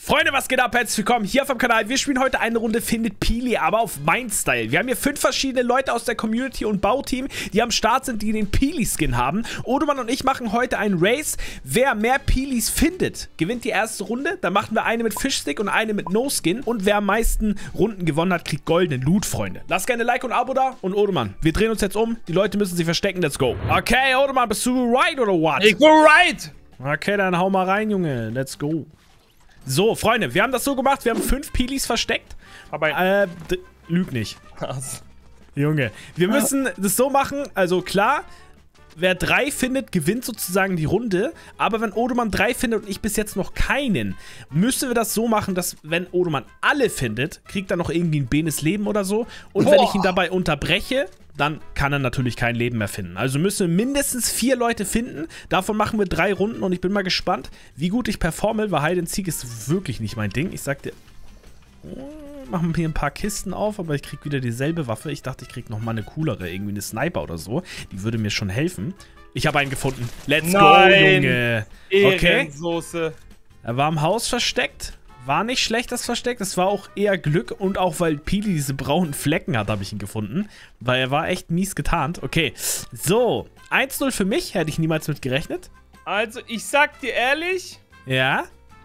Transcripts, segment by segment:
Freunde, was geht ab? Herzlich willkommen hier auf dem Kanal. Wir spielen heute eine Runde Findet Peely, aber auf mein Style. Wir haben hier 5 verschiedene Leute aus der Community und Bauteam, die am Start sind, die den Peely-Skin haben. Odoman und ich machen heute einen Race. Wer mehr Peelys findet, gewinnt die erste Runde. Dann machen wir eine mit Fischstick und eine mit No-Skin. Und wer am meisten Runden gewonnen hat, kriegt goldenen Loot, Freunde. Lasst gerne ein Like und ein Abo da. Und Odoman, wir drehen uns jetzt um. Die Leute müssen sich verstecken. Let's go. Okay, Odoman, bist du right oder what? Ich bin right! Okay, dann hau mal rein, Junge. Let's go. So, Freunde, wir haben das so gemacht. Wir haben 5 Peelys versteckt. Aber lüg nicht. Junge, wir müssen das so machen. Also klar, wer 3 findet, gewinnt sozusagen die Runde. Aber wenn Odoman 3 findet und ich bis jetzt noch keinen, müssen wir das so machen, dass wenn Odoman alle findet, kriegt er noch irgendwie ein benes Leben oder so. Und wenn ich ihn dabei unterbreche, dann kann er natürlich kein Leben mehr finden. Also müssen wir mindestens 4 Leute finden. Davon machen wir 3 Runden und ich bin mal gespannt, wie gut ich performe, weil Hide and Seek ist wirklich nicht mein Ding. Ich sag dir, machen wir hier ein paar Kisten auf, aber ich krieg wieder dieselbe Waffe. Ich dachte, ich krieg noch mal eine coolere, irgendwie eine Sniper oder so. Die würde mir schon helfen. Ich habe einen gefunden. Let's go, Junge. Okay. Er war im Haus versteckt. War nicht schlecht, das Versteck. Das war auch eher Glück. Und auch, weil Peely diese braunen Flecken hat, habe ich ihn gefunden. Weil er war echt mies getarnt. Okay, so. 1-0 für mich. Hätte ich niemals mit gerechnet. Also, ich sag dir ehrlich. Ja?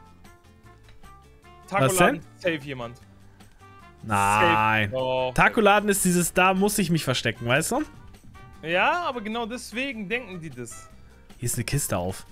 Takoladen, safe jemand. Nein. Takoladen ist dieses, da muss ich mich verstecken, weißt du? Ja, aber genau deswegen denken die das. Hier ist eine Kiste auf.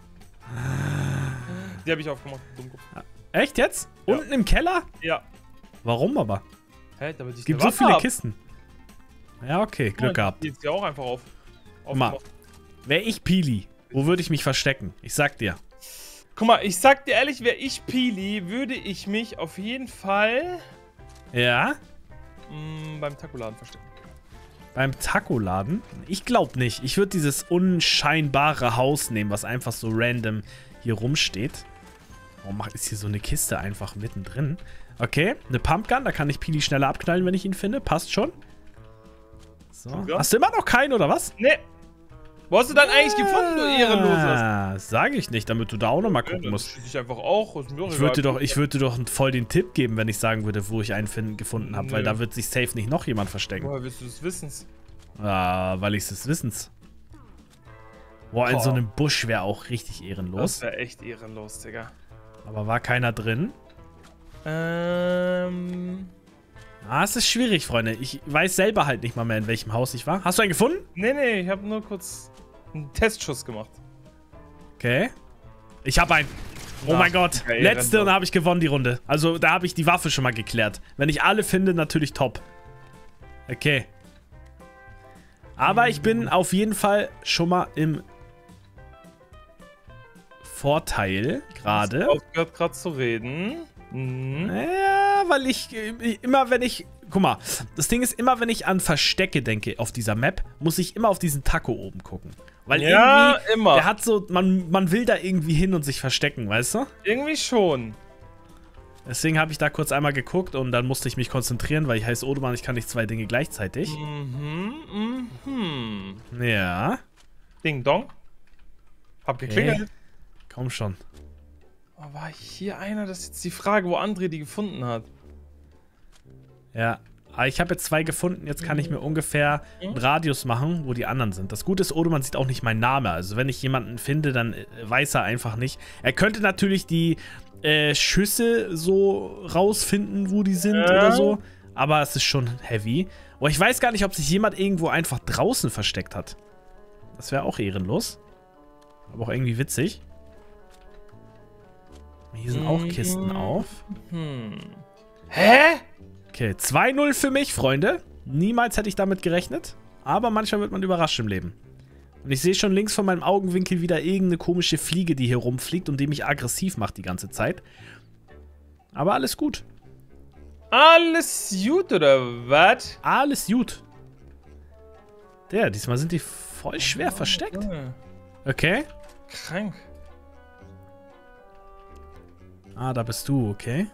Die habe ich aufgemacht. Dummkopf. Echt jetzt? Ja. Unten im Keller? Ja. Warum aber? Hä, damit es gibt so viele Kisten. Ja, okay, Glück gehabt. Die jetzt ja auch einfach auf. Guck mal, wäre ich Peely, wo würde ich mich verstecken? Ich sag dir. Guck mal, ich sag dir ehrlich, wäre ich Peely, würde ich mich auf jeden Fall... Ja? Beim Takoladen verstecken. Beim Takoladen? Ich glaube nicht. Ich würde dieses unscheinbare Haus nehmen, was einfach so random hier rumsteht. Warum ist hier so eine Kiste einfach mittendrin? Okay, eine Pumpgun, da kann ich Peely schneller abknallen, wenn ich ihn finde. Passt schon. So. Hast du immer noch keinen, oder was? Nee. Wo hast du dann eigentlich gefunden, du Ehrenloser? Sage ich nicht, damit du da auch noch mal gucken musst. Ich einfach auch. Ich würde dir doch voll den Tipp geben, wenn ich sagen würde, wo ich einen gefunden habe, weil da wird sich safe nicht noch jemand verstecken. Woher willst du des Wissens? Weil ich es des Wissens. Boah, in so einem Busch wäre auch richtig ehrenlos. Das wäre echt ehrenlos, Digga. Aber war keiner drin? Es ist schwierig, Freunde. Ich weiß selber halt nicht mal mehr, in welchem Haus ich war. Hast du einen gefunden? Nee, ich habe nur kurz einen Testschuss gemacht. Okay. Ich habe einen. Oh mein Gott. Letzte und habe ich gewonnen die Runde. Also da habe ich die Waffe schon mal geklärt. Wenn ich alle finde, natürlich top. Okay. Aber ich bin auf jeden Fall schon mal im Vorteil gerade. Aufgehört gerade zu reden. Ja, weil immer wenn ich, guck mal, das Ding ist, immer wenn ich an Verstecke denke auf dieser Map, muss ich immer auf diesen Taco oben gucken. Weil ja, irgendwie, immer. Der hat so, man will da irgendwie hin und sich verstecken, weißt du? Irgendwie schon. Deswegen habe ich da kurz einmal geguckt und dann musste ich mich konzentrieren, weil ich heiße Odoman, ich kann nicht 2 Dinge gleichzeitig. Ja. Ding Dong. Hab geklingelt. Komm schon. Oh, war hier einer? Das ist jetzt die Frage, wo André die gefunden hat. Ja, aber ich habe jetzt 2 gefunden. Jetzt kann ich mir ungefähr einen Radius machen, wo die anderen sind. Das Gute ist, Odoman sieht auch nicht meinen Namen. Also wenn ich jemanden finde, dann weiß er einfach nicht. Er könnte natürlich die Schüsse so rausfinden, wo die sind oder so. Aber es ist schon heavy. Oh, ich weiß gar nicht, ob sich jemand irgendwo einfach draußen versteckt hat. Das wäre auch ehrenlos. Aber auch irgendwie witzig. Hier sind auch Kisten auf. Hä? Okay, 2-0 für mich, Freunde. Niemals hätte ich damit gerechnet. Aber manchmal wird man überrascht im Leben. Und ich sehe schon links von meinem Augenwinkel wieder irgendeine komische Fliege, die hier rumfliegt und die mich aggressiv macht die ganze Zeit. Aber alles gut. Alles gut, oder was? Alles gut. Diesmal sind die voll schwer versteckt. Okay. Krank. Da bist du, okay.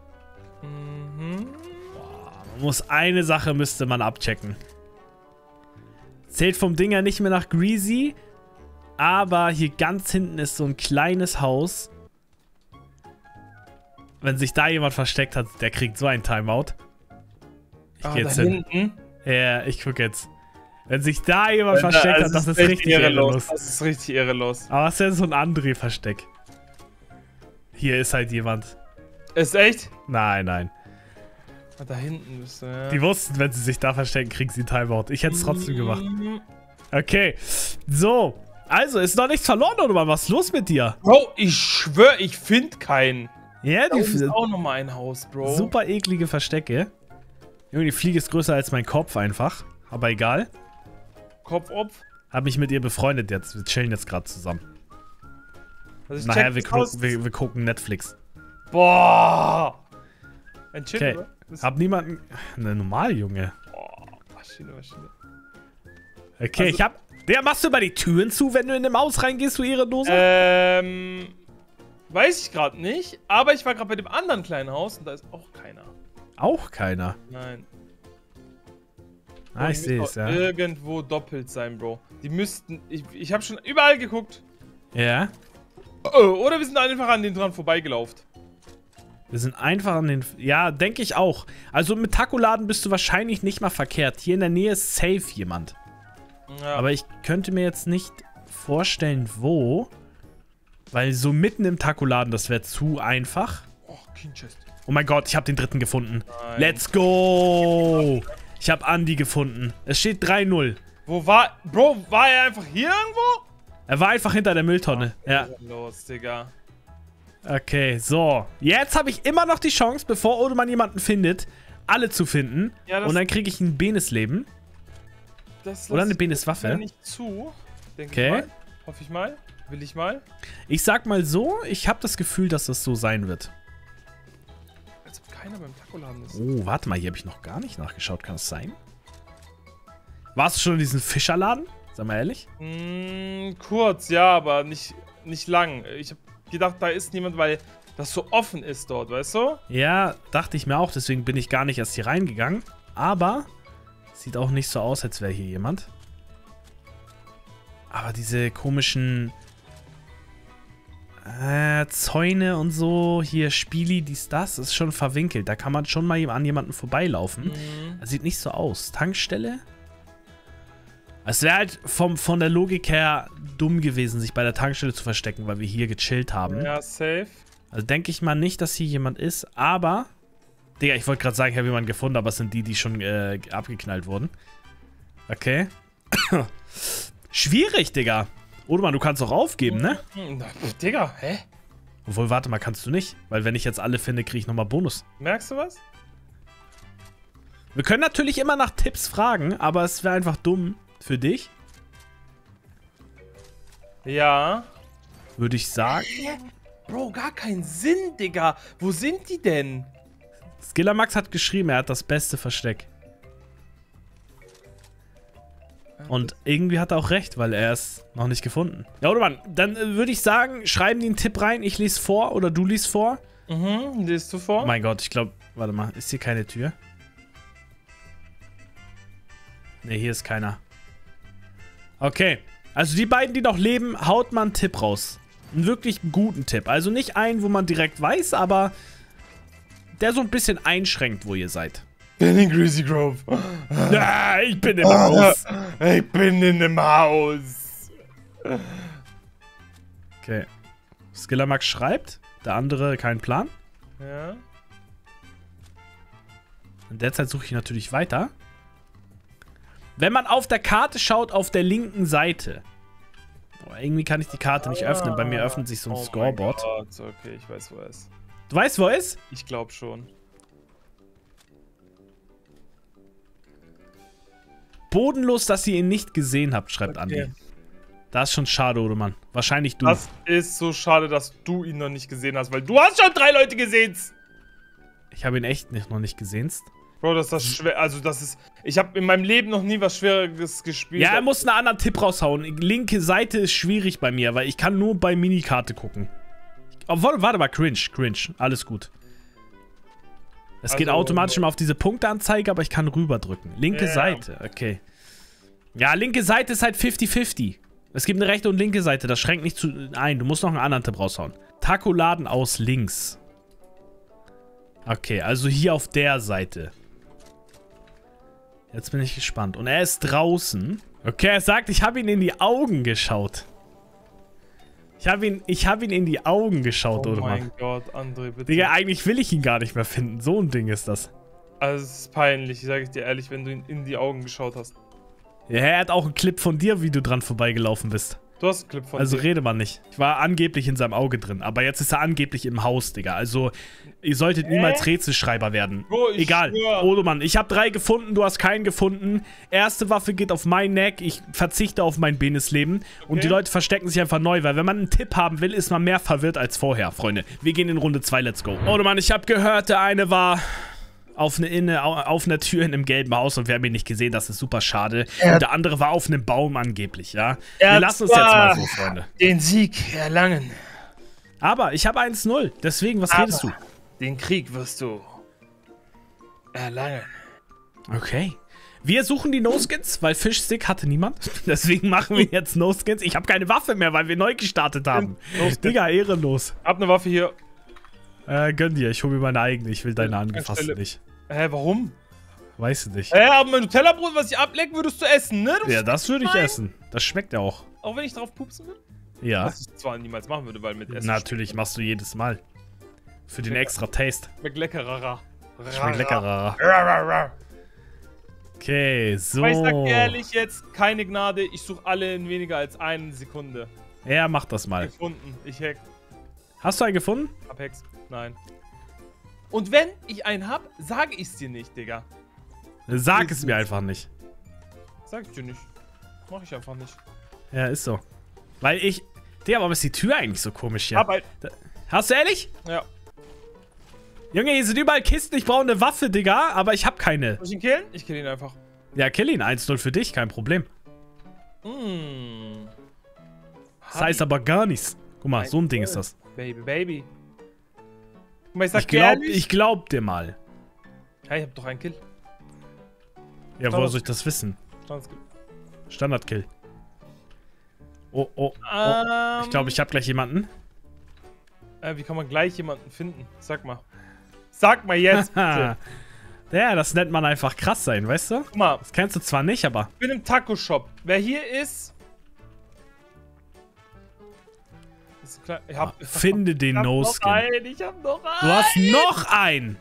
Boah, eine Sache müsste man abchecken. Zählt vom Ding ja nicht mehr nach Greasy, aber hier ganz hinten ist so ein kleines Haus. wenn sich da jemand versteckt hat, der kriegt so ein Timeout. Ich geh jetzt hin. Hinten? Ja, ich guck jetzt. Wenn sich da jemand versteckt hat, das ist richtig ehrenlos. Das ist richtig ehrenlos. Aber es ist ja so ein André-Versteck. Hier ist halt jemand. Ist echt? Nein, nein. Da hinten müsste, ja. Die wussten, wenn sie sich da verstecken, kriegen sie Timeout. Ich hätte es trotzdem gemacht. Okay. So. Also, ist noch nichts verloren, oder was ist los mit dir? Bro, ich schwör, ich finde keinen. Ja, Da ist auch nochmal ein Haus, Bro. super eklige Verstecke. Junge, die Fliege ist größer als mein Kopf einfach. Aber egal. Kopfopf. Hab mich mit ihr befreundet jetzt. Wir chillen jetzt gerade zusammen. Also ich Nachher, check das Haus. wir gucken Netflix. Boah. Ein Chill, Okay. oder? Das- Hab niemanden... Ne, normal, Junge. Boah, Maschine. Okay, Also- ich hab... Der, machst du immer die Türen zu, wenn du in dem Haus reingehst, du Ehrenlose? Weiß ich gerade nicht, aber ich war gerade bei dem anderen kleinen Haus und da ist auch keiner. Auch keiner. Nein. Ah, Die ich sehe es, müssen auch ja. irgendwo doppelt sein, Bro. Die müssten... Ich habe schon überall geguckt. Ja. Oh, oder wir sind einfach an denen dran vorbeigelaufen. Wir sind einfach an den... Ja, denke ich auch. Also mit Tacoladen bist du wahrscheinlich nicht mal verkehrt. Hier in der Nähe ist safe jemand. Ja. Aber ich könnte mir jetzt nicht vorstellen, wo. Weil so mitten im Tacoladen, das wäre zu einfach. Oh, King-Chest. Oh mein Gott, ich habe den dritten gefunden. Nein. Let's go! Ich habe Andi gefunden. Es steht 3-0. Wo war... Bro, war er einfach hier irgendwo? Er war einfach hinter der Mülltonne. Ja. Los, Digga. Okay, so. Jetzt habe ich immer noch die Chance, bevor Odemann jemanden findet, alle zu finden. Ja, und dann kriege ich ein Benes-Leben. Das Oder eine lass ich Benes-Waffe. mir nicht zu. Denke Okay. ich mal. Hoffe ich mal. Will ich mal. Ich sag mal so, ich habe das Gefühl, dass das so sein wird. Als ob keiner beim Tacoladen ist. Oh, warte mal, hier habe ich noch gar nicht nachgeschaut. Kann es sein? Warst du schon in diesem Fischerladen? Sag mal ehrlich. Kurz, ja, aber nicht lang. Ich habe gedacht, da ist niemand, weil das so offen ist dort, weißt du? Ja, dachte ich mir auch, deswegen bin ich gar nicht erst hier reingegangen. Aber sieht auch nicht so aus, als wäre hier jemand. Aber diese komischen Zäune und so, hier Spieli, das ist schon verwinkelt. Da kann man schon mal an jemanden vorbeilaufen. Das sieht nicht so aus. Tankstelle? Es wäre halt von der Logik her dumm gewesen, sich bei der Tankstelle zu verstecken, weil wir hier gechillt haben. Ja, safe. Also denke ich mal nicht, dass hier jemand ist, aber... Digga, ich wollte gerade sagen, ich habe jemanden gefunden, aber es sind die schon abgeknallt wurden. Okay. Schwierig, Digga. Oder man, du kannst auch aufgeben, ne? Digga, hä? Obwohl, warte mal, kannst du nicht. Weil wenn ich jetzt alle finde, kriege ich nochmal Bonus. Merkst du was? Wir können natürlich immer nach Tipps fragen, aber es wäre einfach dumm für dich, Ja. würde ich sagen. Bro, gar keinen Sinn, Digga. Wo sind die denn? Skillermax hat geschrieben, er hat das beste Versteck. Und irgendwie hat er auch recht, weil er es noch nicht gefunden. Ja, oder Mann, dann würde ich sagen, schreiben die einen Tipp rein, ich lese vor oder du liest vor. Liest du vor? Oh mein Gott, ich glaube, warte mal, ist hier keine Tür? Ne, hier ist keiner. Okay, also die beiden, die noch leben, haut mal einen Tipp raus. Einen wirklich guten Tipp. Also nicht einen, wo man direkt weiß, aber der so ein bisschen einschränkt, wo ihr seid. Bin in Greasy Grove. Ja, ich bin im Haus. Ich bin in dem Haus. Okay. Skillermax schreibt, der andere keinen Plan. Ja. In der Zeit suche ich natürlich weiter. Wenn man auf der Karte schaut, auf der linken Seite. Oh, irgendwie kann ich die Karte nicht öffnen. Bei mir öffnet sich so ein Scoreboard. Oh mein Gott. Okay, ich weiß, wo er ist. Du weißt, wo er ist? Ich glaube schon. Bodenlos, dass ihr ihn nicht gesehen habt, schreibt Andi. Das ist schon schade, oder Mann? Wahrscheinlich du. Das ist so schade, dass du ihn noch nicht gesehen hast, weil du hast schon 3 Leute gesehen. Ich habe ihn echt noch nicht gesehen. Bro, das ist das schwer. Also, das ist. Ich habe in meinem Leben noch nie was Schweres gespielt. Ja, er muss einen anderen Tipp raushauen. Linke Seite ist schwierig bei mir, weil ich kann nur bei Minikarte gucken. Obwohl, warte mal, cringe. Alles gut. Es geht automatisch immer auf diese Punkteanzeige, aber ich kann rüberdrücken. Linke Seite, okay. Ja, linke Seite ist halt 50-50. Es gibt eine rechte und linke Seite, das schränkt nicht ein. Du musst noch einen anderen Tipp raushauen. Tacoladen aus links. Okay, also hier auf der Seite. Jetzt bin ich gespannt. Und er ist draußen. Okay, er sagt, ich habe ihn in die Augen geschaut. Ich habe ihn in die Augen geschaut, oder? Oh mein Gott, André, bitte. Digga, eigentlich will ich ihn gar nicht mehr finden. So ein Ding ist das. Also, es ist peinlich, sage ich dir ehrlich, wenn du ihn in die Augen geschaut hast. Ja, er hat auch einen Clip von dir, wie du dran vorbeigelaufen bist. Du hast einen Clip von Also dir. rede mal nicht. Ich war angeblich in seinem Auge drin, aber jetzt ist er angeblich im Haus, Digga. Also, ihr solltet niemals Rätselschreiber werden. Bro, Egal. schwör. Odomann, ich habe 3 gefunden, du hast keinen gefunden. Erste Waffe geht auf mein Neck, ich verzichte auf mein Benesleben. Und die Leute verstecken sich einfach neu, weil wenn man einen Tipp haben will, ist man mehr verwirrt als vorher, Freunde. Wir gehen in Runde 2, let's go. Odomann, ich habe gehört, der eine war auf einer Tür in einem gelben Haus und wir haben ihn nicht gesehen, das ist super schade. Und der andere war auf einem Baum angeblich, ja. Wir lassen uns jetzt mal so, Freunde. Den Sieg erlangen. Aber ich habe 1-0, deswegen, was redest du? Den Krieg wirst du erlangen. Okay. Wir suchen die No-Skins, weil Fischstick hatte niemand. Deswegen machen wir jetzt No-Skins. Ich habe keine Waffe mehr, weil wir neu gestartet haben. Digga, ehrenlos. Hab eine Waffe hier. Gönn dir, ich hole mir meine eigene. Ich will deine angefasste nicht. Hä, warum? Weißt du nicht. Aber mein Nutella-Brot, was ich ableck, würdest du essen, ne? Ja, das würde ich essen. Das schmeckt ja auch. Auch wenn ich drauf pupsen würde? Ja. Was ich zwar niemals machen würde, weil mit Essen Natürlich machst du jedes Mal. Für den extra Taste. schmeckt leckerer. Schmeckt leckerer. Okay, so. Aber ich sag dir ehrlich jetzt, keine Gnade. Ich suche alle in weniger als 1 Sekunde. Ja, mach das mal. Gefunden. Ich hack. Hast du einen gefunden? Hab Hex. Nein. Und wenn ich einen hab, sage ich's dir nicht, Digga. Sag es mir einfach nicht. Sag ich dir nicht. Mach ich einfach nicht. Ja, ist so. Weil ich... Digga, warum ist die Tür eigentlich so komisch hier? Hab halt. Hast du ehrlich? Ja. Junge, hier sind überall Kisten. Ich brauche eine Waffe, Digga. Aber ich habe keine. Soll ich ihn killen? Ich kill ihn einfach. Ja, kill ihn. 1-0 für dich. Kein Problem. Das heißt aber gar nichts. Guck mal, so ein Ding ist das. Baby, Baby. Guck mal, ich sag dir ehrlich. Ich glaub dir mal. Ja, ich hab doch einen Kill. Ja, woher soll ich das wissen? Standardkill. Oh, oh, oh. Ich glaube, ich habe gleich jemanden. Wie kann man gleich jemanden finden? Sag mal. Sag mal jetzt, bitte. Ja, das nennt man einfach krass sein, weißt du? Guck mal. Das kennst du zwar nicht, aber... Ich bin im Taco-Shop. Wer hier ist... Ich hab, finde den No-Skin. Ich hab noch einen. Du hast noch einen.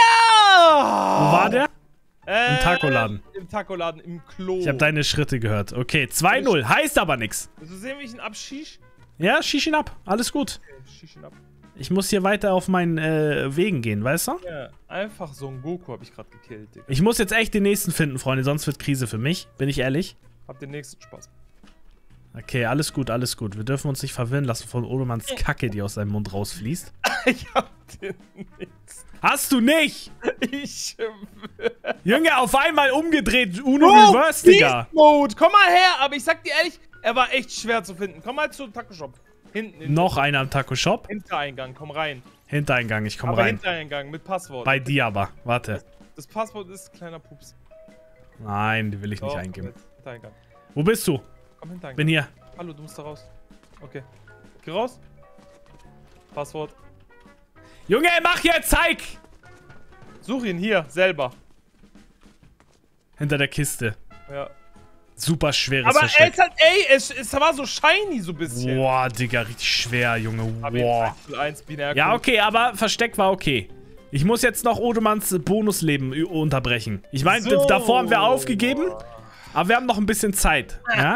Ja! Wo war der? Im Tacoladen. Im Tacoladen, im Klo. Ich habe deine Schritte gehört. Okay, 2-0. Heißt aber nichts. Willst du sehen, wie ich ihn abschieß? Ja, schieß ihn ab. Alles gut. Okay, schieß ihn ab. Ich muss hier weiter auf meinen Wegen gehen, weißt du? Ja, einfach so ein Goku habe ich gerade gekillt, Digga. Ich muss jetzt echt den nächsten finden, Freunde, sonst wird Krise für mich. Bin ich ehrlich? Hab den nächsten Spaß. Okay, alles gut, alles gut. Wir dürfen uns nicht verwirren lassen von Odomans Kacke, die aus seinem Mund rausfließt. Ich hab den nächsten. Hast du nicht? Ich Junge, auf einmal umgedreht. Uno Reverse, Digga. Beast Mode. Komm mal her, aber ich sag dir ehrlich, er war echt schwer zu finden. Komm mal zum Taco-Shop. Hinten. Noch einer am Taco-Shop. Hintereingang, komm rein. Hintereingang, ich komm Aber rein. Hintereingang mit Passwort. Bei dir aber, warte. Das Passwort ist kleiner Pups. Nein, die will ich Doch, nicht eingeben. Hintereingang. Wo bist du? Komm Hintereingang. Bin hier. Hallo, du musst da raus. Okay. Geh raus. Passwort. Junge, mach jetzt, zeig! Such ihn hier, selber. Hinter der Kiste. Ja. Super schweres Aber Versteck. er ist halt, ey, es war so shiny so ein bisschen. Boah, Digga, richtig schwer, Junge. Boah. 1 binär. Ja, okay, aber Versteck war okay. Ich muss jetzt noch Odomans Bonusleben unterbrechen. Ich meine, So. davor haben wir aufgegeben, aber wir haben noch ein bisschen Zeit. Ja?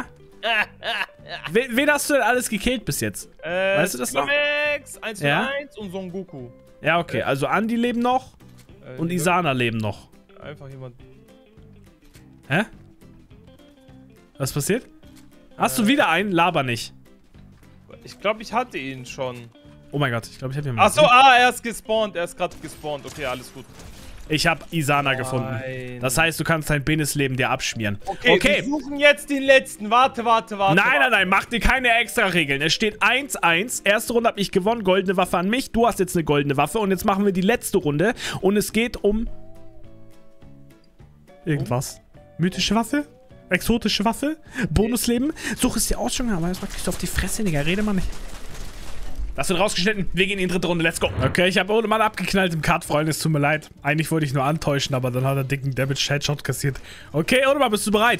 Wen hast du denn alles gekillt bis jetzt? Weißt du das noch? Max, 1 für 1 und Son Goku. Ja, okay, also Andi leben noch und Isana leben noch. Einfach jemand. Hä? Was passiert? Hast du wieder einen? Laber nicht. Ich glaube, ich hatte ihn schon. Oh mein Gott, ich glaube, ich habe hier mal. Achso, er ist gespawnt. Er ist gerade gespawnt. Okay, alles gut. Ich habe Isana gefunden. Das heißt, du kannst dein Benesleben dir abschmieren. Okay, wir suchen jetzt den letzten. Warte. Nein, mach dir keine extra Regeln. Es steht 1-1. Erste Runde habe ich gewonnen. Goldene Waffe an mich. Du hast jetzt eine goldene Waffe. Und jetzt machen wir die letzte Runde. Und es geht um... irgendwas. Mythische Waffe? Exotische Waffe? Bonusleben? Such es dir aus, Junge. Aber jetzt kriegst du auf die Fresse, Digga. Rede mal nicht. Das wird rausgeschnitten. Wir gehen in die dritte Runde. Let's go. Okay, ich habe ohne Mann abgeknallt im Cut, Freunde. Es tut mir leid. Eigentlich wollte ich nur antäuschen, aber dann hat er dicken Damage-Headshot kassiert. Okay, Odomar, bist du bereit?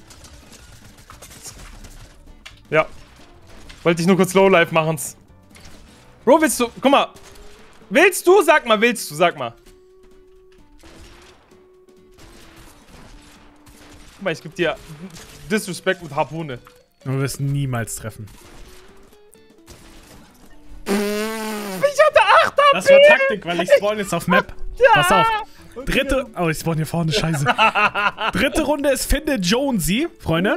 Ja. Wollte ich nur kurz Lowlife machen's. Bro, willst du? Guck mal. Willst du? Sag mal, willst du? Sag mal. Guck mal, ich geb dir Disrespect mit Harpune. Wir wirst niemals treffen. Ich hatte 8 HP! Das war Taktik, weil ich spawn jetzt auf Map. Pass auf. Dritte... Oh, ich spawn hier vorne, scheiße. Dritte Runde ist Finde Jonesy, Freunde.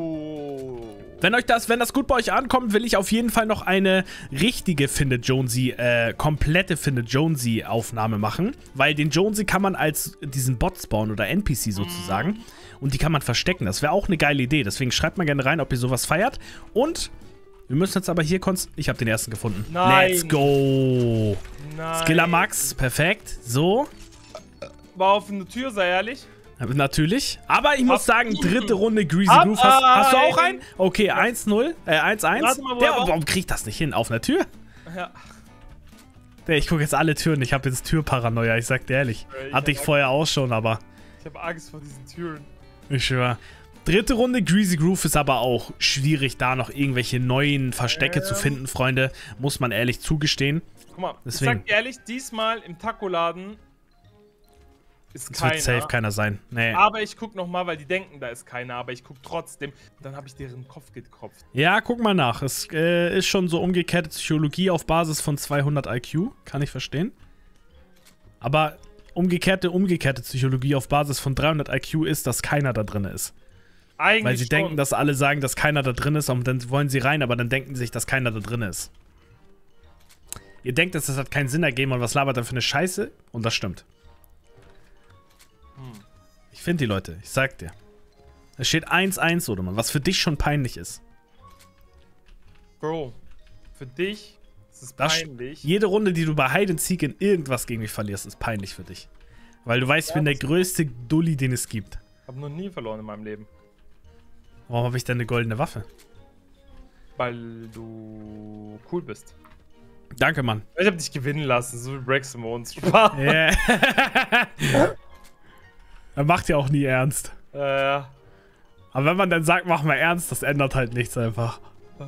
Wenn das gut bei euch ankommt, will ich auf jeden Fall noch eine richtige Finde Jonesy, komplette Finde Jonesy Aufnahme machen. Weil den Jonesy kann man als diesen Bot spawnen oder NPC sozusagen. Und die kann man verstecken. Das wäre auch eine geile Idee. Deswegen schreibt mal gerne rein, ob ihr sowas feiert. Und wir müssen jetzt aber hier ich habe den ersten gefunden. Nein. Let's go. Nein. Skiller Max, perfekt. So. War auf eine Tür, sei ehrlich. Natürlich. Aber ich muss sagen, dritte Runde Greasy Groove. Hast du auch einen? Okay, 1-0. 1-1. Warum krieg ich das nicht hin? Auf einer Tür? Ja. Ich gucke jetzt alle Türen. Ich habe jetzt Türparanoia. Ich sag dir ehrlich. Hatte ich vorher auch schon, aber... Ich habe Angst vor diesen Türen. Ich schwör. Dritte Runde Greasy Groove ist aber auch schwierig, da noch irgendwelche neuen Verstecke zu finden, Freunde. Muss man ehrlich zugestehen. Guck mal, deswegen. Ich sag ehrlich, diesmal im Taco-Laden ist keiner. Es wird safe keiner sein. Nee. Aber ich guck nochmal, weil die denken, da ist keiner. Aber ich guck trotzdem. Dann habe ich deren Kopf gekropft. Ja, guck mal nach. Es ist schon so umgekehrte Psychologie auf Basis von 200 IQ. Kann ich verstehen. Aber umgekehrte Psychologie auf Basis von 300 IQ ist, dass keiner da drin ist. Eigentlich weil sie denken, dass alle sagen, dass keiner da drin ist und dann wollen sie rein, aber dann denken sie sich, dass keiner da drin ist. Ihr denkt, das hat keinen Sinn ergeben und was labert dann für eine Scheiße? Und das stimmt. Ich finde die Leute, ich sag dir. Es steht 1-1, oder man, was für dich schon peinlich ist. Bro, für dich ist es peinlich. Jede Runde, die du bei Hide and Seek in irgendwas gegen mich verlierst, ist peinlich für dich. Weil du weißt, ich bin der größte Dulli, den es gibt. Ich habe noch nie verloren in meinem Leben. Warum habe ich denn eine goldene Waffe? Weil du cool bist. Danke, Mann. Ich habe dich gewinnen lassen, so wie Braxton uns. Spaß. Yeah. Er macht ja auch nie ernst. Ja. Aber wenn man dann sagt, mach mal ernst, das ändert halt nichts einfach.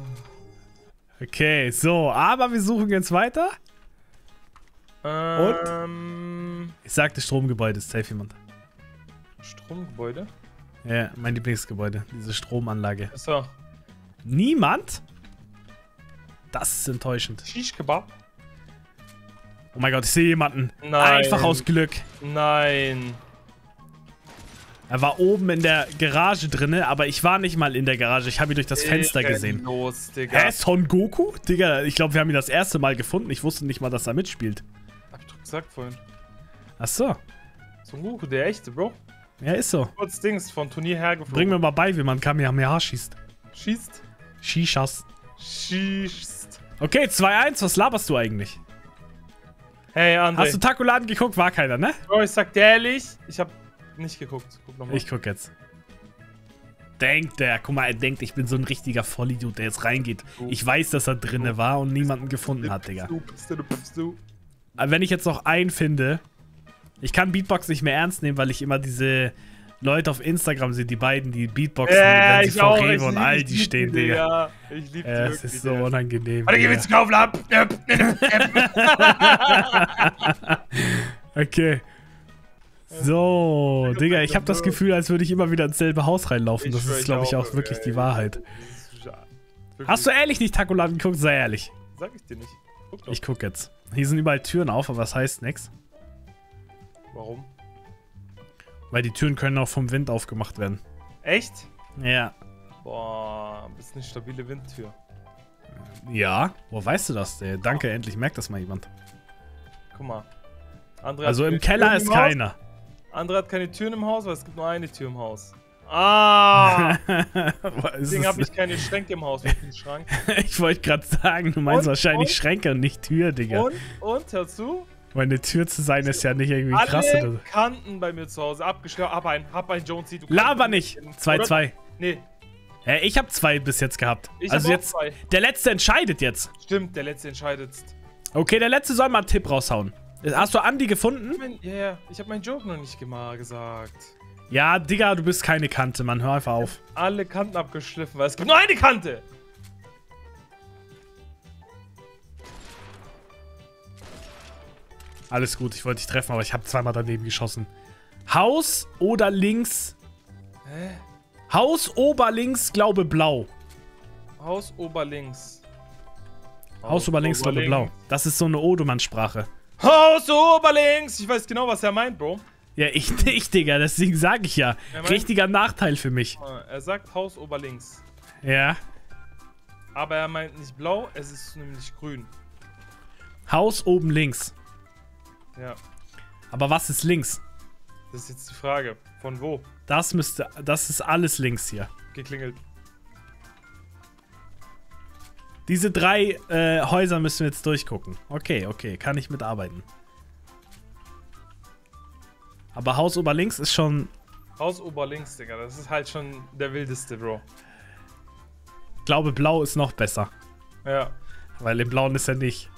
Okay, so, aber wir suchen jetzt weiter. Und? Ich sagte, Stromgebäude ist safe jemand. Stromgebäude? Ja, mein Lieblingsgebäude. Diese Stromanlage. Achso. Niemand? Das ist enttäuschend. Shish Kebab? Oh mein Gott, ich sehe jemanden. Nein. Einfach aus Glück. Nein. Er war oben in der Garage drinne, aber ich war nicht mal in der Garage. Ich habe ihn durch das Fenster gesehen. Los, Digga. Hä, Son Goku? Digga, ich glaube, wir haben ihn das erste Mal gefunden. Ich wusste nicht mal, dass er mitspielt. Hab ich doch gesagt vorhin. Ach so. Son Goku, der echte, Bro. Ja, ist so. Kurz Dings von Turnier hergeflogen. Bring mir mal bei, wie man Kamehameha schießt. Schießt? Shishas. Schießt. Okay, 2-1. Was laberst du eigentlich? Hey, André. Hast du Taco-Laden geguckt? War keiner, ne? Bro, ich sag dir ehrlich, ich hab nicht geguckt. Guck nochmal. Ich guck jetzt. Denkt der. Guck mal, er denkt, ich bin so ein richtiger Vollidiot, der jetzt reingeht. Ich weiß, dass er drinne war und niemanden gefunden hat, Digga. Aber wenn ich jetzt noch einen finde... Ich kann Beatbox nicht mehr ernst nehmen, weil ich immer diese Leute auf Instagram sehe, die beiden, die Beatboxen, wenn sie vor Rewe und Aldi stehen, Digga. Ja, ich lieb die es ist so unangenehm. Warte, geh mit Kaufland. Okay. So, Digga, ich habe das Gefühl, als würde ich immer wieder ins selbe Haus reinlaufen. Das ist, glaube ich, auch wirklich die Wahrheit. Hast du ehrlich nicht Taco-Laden geguckt? Sei ehrlich. Sag ich dir nicht. Guck doch. Ich guck jetzt. Hier sind überall Türen auf, aber das heißt nix. Warum? Weil die Türen können auch vom Wind aufgemacht werden. Echt? Ja. Boah, das ist eine stabile Windtür. Ja? Wo weißt du das? Danke, endlich merkt das mal jemand. Guck mal. Also im Keller ist keiner. André hat keine Türen im Haus, weil es gibt nur eine Tür im Haus. Ah! Deswegen habe ich keine Schränke im Haus. Mit dem Schrank. Ich wollte gerade sagen, du meinst wahrscheinlich Schränke und nicht Tür, Digga. Und, hör zu? Weil eine Tür zu sein ist ja nicht irgendwie krass. Alle Kanten bei mir zu Hause abgeschlossen. Hab ein Jonesy. Laber nicht! 2-2. Nee. Ich habe 2 bis jetzt gehabt. Ich also hab auch jetzt, 2. der Letzte entscheidet jetzt. Stimmt, der Letzte entscheidet. Okay, der Letzte soll mal einen Tipp raushauen. Hast du Andi gefunden? Ja, ich habe meinen Joke noch nicht gesagt. Ja, Digga, du bist keine Kante, Mann. Hör einfach auf. Alle Kanten abgeschliffen, weil es gibt nur eine Kante. Alles gut, ich wollte dich treffen, aber ich habe zweimal daneben geschossen. Haus oder links? Hä? Haus oberlinks, glaube blau. Haus oberlinks. Haus oberlinks, glaube blau. Das ist so eine Odomann-Sprache. Haus oberlinks! Ich weiß genau, was er meint, Bro. Ja, ich nicht, Digga, deswegen sage ich ja. Richtiger Nachteil für mich. Er sagt Haus oberlinks. Ja. Aber er meint nicht blau, es ist nämlich grün. Haus oben links. Ja. Aber was ist links? Das ist jetzt die Frage. Von wo? Das ist alles links hier. Geklingelt. Diese 3 Häuser müssen wir jetzt durchgucken. Okay, okay, kann ich mitarbeiten. Aber Haus oberlinks ist schon... Haus oberlinks, Digga. Das ist halt schon der wildeste, Bro. Ich glaube, blau ist noch besser. Ja. Weil im blauen ist er nicht.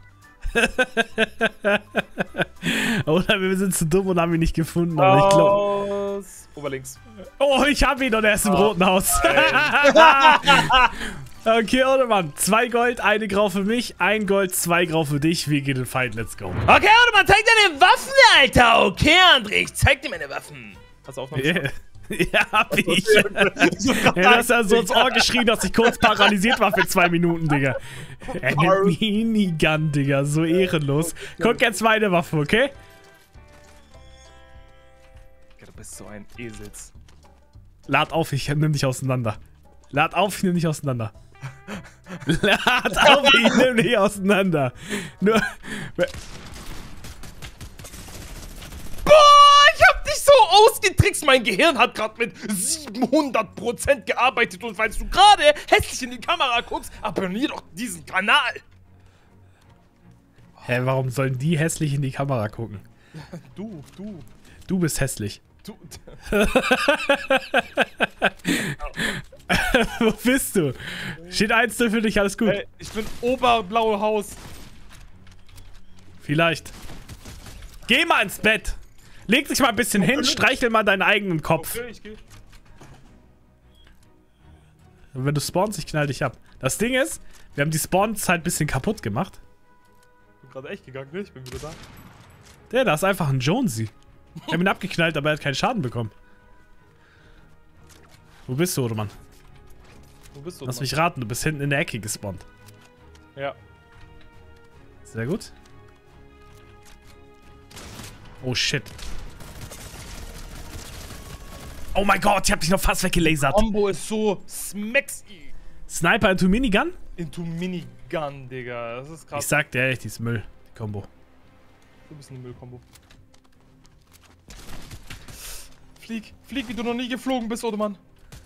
Oder wir sind zu dumm und haben ihn nicht gefunden. Aber ich glaube... Haus oberlinks. Oh, ich habe ihn und er ist im roten Haus. Okay, Odomann. 2 Gold, 1 Grau für mich, 1 Gold, 2 Grau für dich. Wir gehen in den Fight, let's go. Okay, Odomann, zeig deine Waffen, Alter. Okay, André, ich zeig dir meine Waffen. Hast du Aufnahme? Yeah. Ja, hab ich. Ja, du hast ja so ins Ohr geschrien, dass ich kurz paralysiert war für 2 Minuten, Digga. Eine Minigun, Digga. So ehrenlos. Guck jetzt meine Waffe, okay? Du bist so ein Esels. Lad auf, ich nimm dich auseinander. Lad auf, ich nimm dich auseinander. Lad auf, ich nimm dich auseinander. Nur... Ich hab dich so ausgetrickst. Mein Gehirn hat gerade mit 700% gearbeitet. Und falls du gerade hässlich in die Kamera guckst, abonnier doch diesen Kanal. Hä, warum sollen die hässlich in die Kamera gucken? Du. Du bist hässlich. Du. Wo bist du? Steht 1-0 für dich, alles gut. Hey, ich bin oberblaue Haus. Vielleicht. Geh mal ins Bett. Leg dich mal ein bisschen hin, streichel mal deinen eigenen Kopf. Okay, ich geh. Und wenn du spawnst, ich knall dich ab. Das Ding ist, wir haben die Spawn-Zeit ein bisschen kaputt gemacht. Ich bin gerade echt gegangen, ne? Ich bin wieder da. Der, da ist einfach ein Jonesy. Ich hab ihn abgeknallt, aber er hat keinen Schaden bekommen. Wo bist du, Odomann? Wo bist du? Lass mich raten, du bist hinten in der Ecke gespawnt. Ja. Sehr gut. Oh shit. Oh mein Gott, ich hab dich noch fast weggelasert. Combo ist so smexy. Sniper into Minigun? Into Minigun, Digga. Das ist krass. Ich sag dir ehrlich, die ist Müll, die Combo. Du bist eine Müllkombo. Flieg, wie du noch nie geflogen bist, Odomann.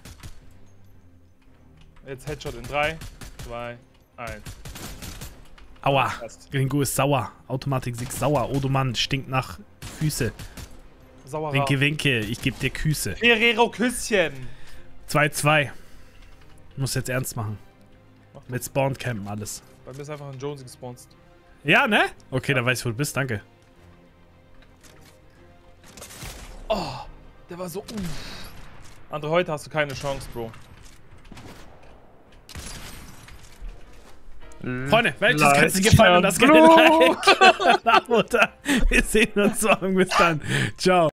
Jetzt Headshot in 3, 2, 1. Aua, Gringo ist sauer. Automatik 6 sauer. Odomann stinkt nach Füße. Sauerer. Winke, winke, ich geb dir Küsse. Ferrero Küsschen. 2-2. Muss jetzt ernst machen. Mit Spawn campen alles. Bei mir ist einfach ein Jonesy gespawnt. Ja, ne? Okay, dann weiß ich, wo du bist, danke. Oh, der war so. Andre, heute hast du keine Chance, Bro. Freunde, welches kannst du gefallen und das Geld rein. Wir sehen uns morgen. Bis dann. Ciao.